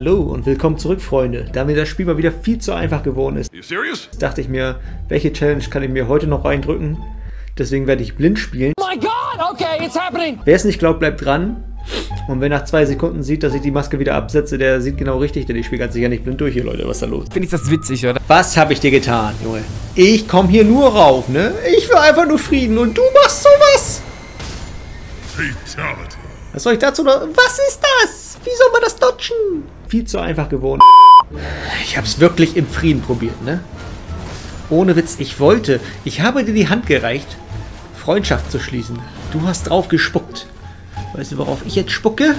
Hallo und willkommen zurück, Freunde. Da mir das Spiel mal wieder viel zu einfach geworden ist, dachte ich mir, welche Challenge kann ich mir heute noch reindrücken? Deswegen werde ich blind spielen. Oh my God, okay, it's happening. Wer es nicht glaubt, bleibt dran. Und wer nach 2 Sekunden sieht, dass ich die Maske wieder absetze, der sieht genau richtig, denn ich spiele ganz sicher nicht blind durch hier, Leute. Was ist da los? Finde ich das witzig, oder? Was habe ich dir getan, Junge? Ich komme hier nur rauf, ne? Ich will einfach nur Frieden und du machst sowas! Fatality. Was soll ich dazu noch? Was ist das? Wie soll man das dodgen? Viel zu einfach geworden. Ich habe es wirklich im Frieden probiert, ne? Ohne Witz, ich habe dir die Hand gereicht, Freundschaft zu schließen. Du hast drauf gespuckt. Weißt du, worauf ich jetzt spucke?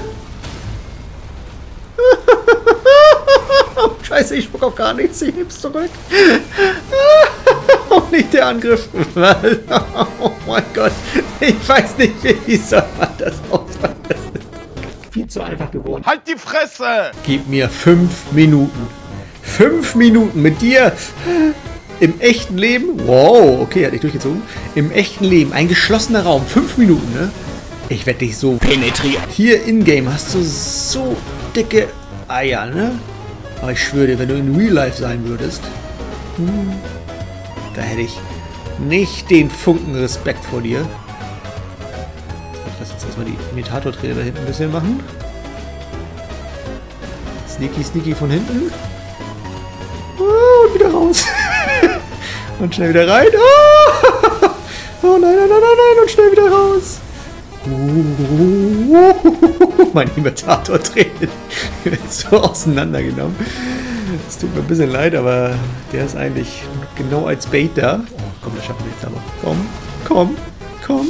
Scheiße, ich spuck auf gar nichts. Ich heb's zurück. Auch nicht der Angriff. Oh mein Gott. Ich weiß nicht, wie soll man das ausmachen. Das ist viel zu einfach geworden. Halt die Fresse! Gib mir 5 Minuten. 5 Minuten mit dir. Im echten Leben. Wow, okay, hatte ich durchgezogen. Im echten Leben. Ein geschlossener Raum. 5 Minuten, ne? Ich werde dich so penetrieren. Hier in-game hast du so dicke Eier, ne? Aber ich schwöre dir, wenn du in Real Life sein würdest, da hätte ich nicht den Funken Respekt vor dir. Ich lasse jetzt erstmal die Imitator-Trainer da hinten ein bisschen machen. Sneaky, sneaky von hinten. Und wieder raus. Und schnell wieder rein. Oh nein, nein, nein, nein, nein. Und schnell wieder raus. Mein Imitator-Trainer wird so auseinandergenommen. Es tut mir ein bisschen leid, aber der ist eigentlich genau als Bait da. Oh, komm, das schaffen wir jetzt aber. Komm, komm, komm.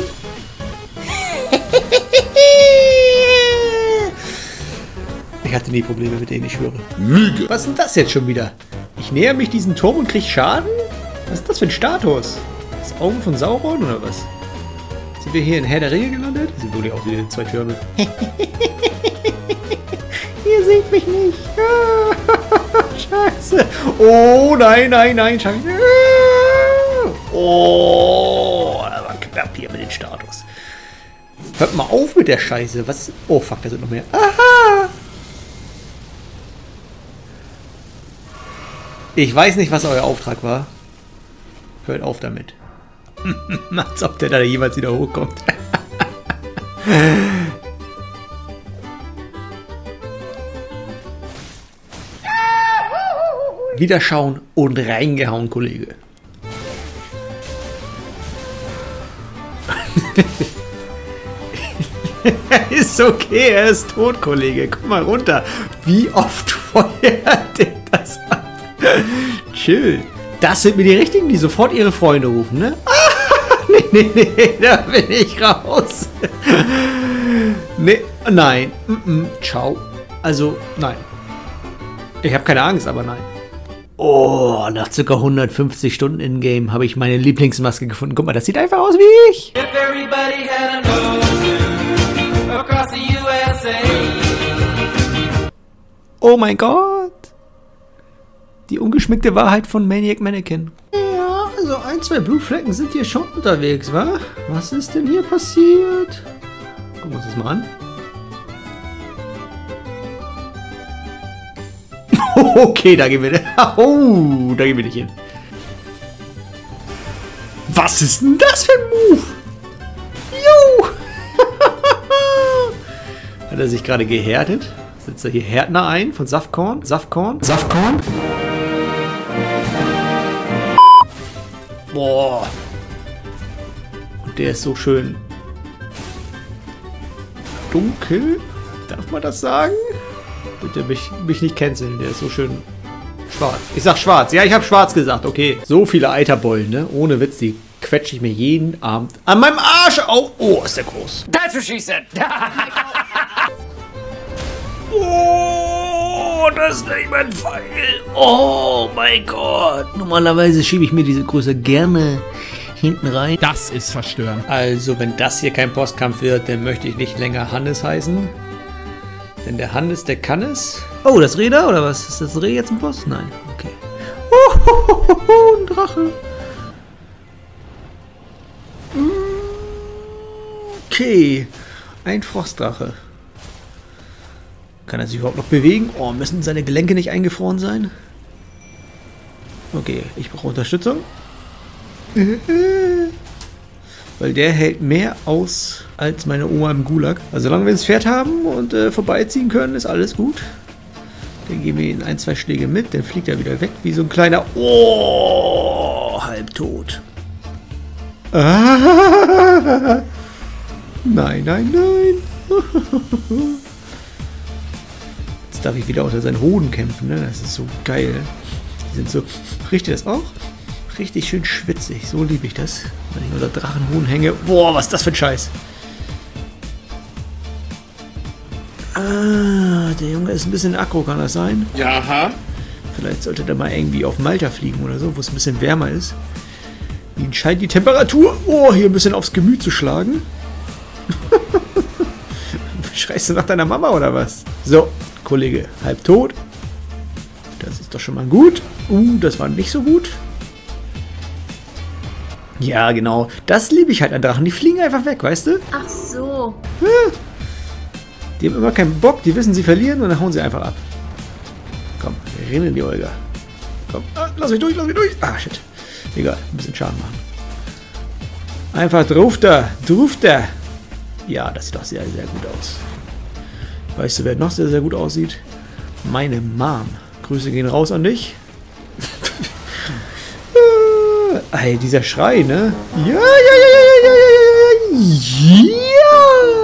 Ich hatte nie Probleme mit denen, ich schwöre. Lüge! Was ist denn das jetzt schon wieder? Ich näher mich diesem Turm und krieg Schaden? Was ist das für ein Status? Das Augen von Sauron oder was? Sind wir hier in Herr der Ringe gelandet? Das sieht wirklich aus wie 2 Türme. Ihr seht mich nicht. Scheiße. Oh, nein, nein, nein. Scheiße. Oh, da war knapp hier mit dem Status. Hört mal auf mit der Scheiße. Was? Oh, fuck, da sind noch mehr. Aha. Ich weiß nicht, was euer Auftrag war. Hört auf damit. Als ob der da jemals wieder hochkommt. Wieder schauen und reingehauen, Kollege. Ist okay, er ist tot, Kollege. Komm mal runter. Wie oft feuert der das ab? Chill. Das sind mir die Richtigen, die sofort ihre Freunde rufen, ne? Nee, da bin ich raus. Nee, nein. Ciao. Also, nein. Ich habe keine Angst, aber nein. Oh, nach ca. 150 Stunden in-game habe ich meine Lieblingsmaske gefunden. Guck mal, das sieht einfach aus wie ich. Oh mein Gott. Die ungeschminkte Wahrheit von Maniac Mannequin. Ja, also 1, 2 Blutflecken sind hier schon unterwegs, wa? Was ist denn hier passiert? Gucken wir uns das mal an. Okay, da gehen wir. Oh, da gehen wir nicht hin. Was ist denn das für ein Move? Jo! Hat er sich gerade gehärtet? Setzt er hier Härtner ein von Saftkorn? Saftkorn? Saftkorn? Boah. Und der ist so schön dunkel. Darf man das sagen? Bitte mich nicht canceln. Der ist so schön schwarz. Ich sag schwarz. Ja, ich habe schwarz gesagt. Okay. So viele Eiterbollen, ne? Ohne Witz. Die quetsche ich mir jeden Abend an meinem Arsch auf. Oh, ist der groß. That's what she said. Oh, das ist nicht mein Pfeil. Oh mein Gott. Normalerweise schiebe ich mir diese Größe gerne hinten rein. Das ist verstörend. Also, wenn das hier kein Bosskampf wird, dann möchte ich nicht länger Hannes heißen. Denn der Hannes, der kann es. Oh, das Reh da, oder was? Ist das Reh jetzt ein Boss? Nein, okay. Oh, ein Drache. Okay, ein Frostdrache. Kann er sich überhaupt noch bewegen? Oh, müssen seine Gelenke nicht eingefroren sein? Okay, ich brauche Unterstützung. Weil der hält mehr aus als meine Oma im Gulag. Also solange wir das Pferd haben und vorbeiziehen können, ist alles gut. Dann geben wir ihn 1, 2 Schläge mit, dann fliegt er wieder weg wie so ein kleiner... Oh, halbtot. Ah, nein, nein, nein. Jetzt darf ich wieder unter seinen Hoden kämpfen, ne? Das ist so geil. Die sind so... Riecht ihr das auch? Richtig schön schwitzig. So liebe ich das. Wenn ich unter Drachenhoden hänge. Boah, was ist das für ein Scheiß? Ah, der Junge ist ein bisschen aggro, kann das sein? Jaha. Vielleicht sollte der mal irgendwie auf Malta fliegen oder so, wo es ein bisschen wärmer ist. Ihm scheint die Temperatur, hier ein bisschen aufs Gemüt zu schlagen. Schreist du nach deiner Mama oder was? So, Kollege, halb tot. Das ist doch schon mal gut. Das war nicht so gut. Ja, genau. Das liebe ich halt an Drachen. Die fliegen einfach weg, weißt du? Ach so. Die haben immer keinen Bock. Die wissen, sie verlieren und dann hauen sie einfach ab. Komm, wir rennen in die Olga. Komm, lass mich durch, lass mich durch. Ah, shit. Egal, ein bisschen Schaden machen. Einfach drauf da. Drauf da. Ja, das sieht doch sehr, sehr gut aus. Weißt du, wer noch sehr, sehr gut aussieht? Meine Mom. Grüße gehen raus an dich. Ey, dieser Schrei, ne? Ja, ja, ja, ja, ja, ja, ja, ja.